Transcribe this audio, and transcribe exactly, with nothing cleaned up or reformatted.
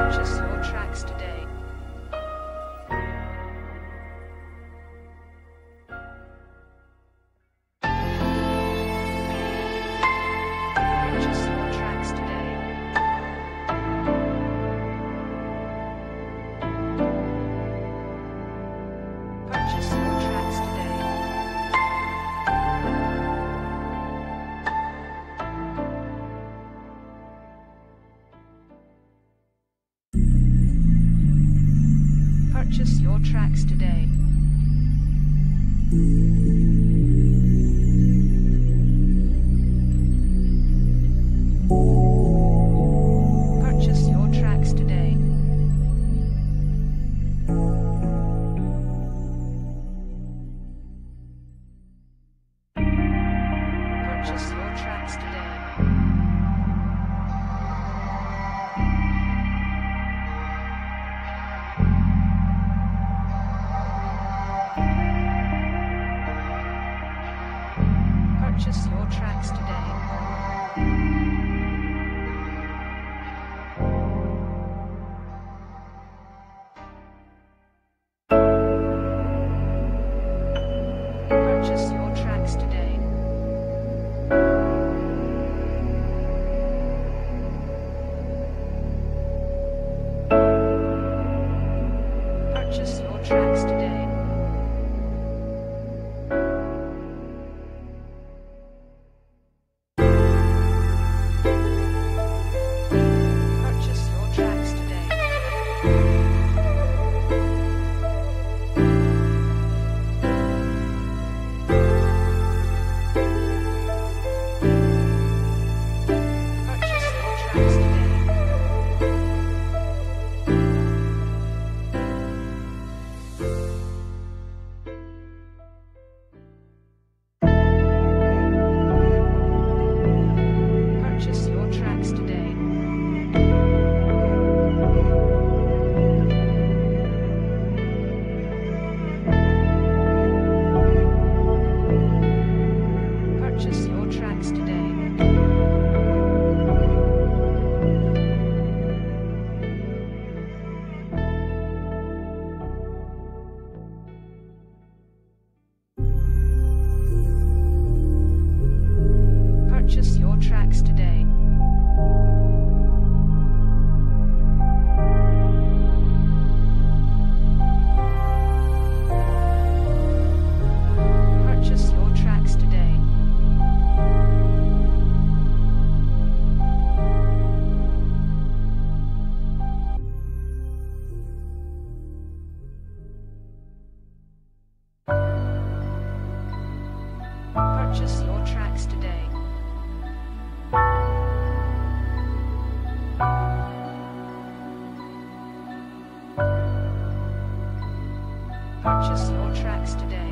Purchase your tracks today. Purchase your tracks today. Purchase your tracks today. Purchase your tracks today. Purchase your tracks today. Purchase your tracks today. Purchase your tracks today. Purchase your tracks today. Purchase your tracks today. Purchase your tracks today. Purchase your tracks today. Purchase your tracks today. Purchase your tracks today. Purchase your tracks today. Purchase your tracks today. Purchase your tracks today. Purchase your tracks today.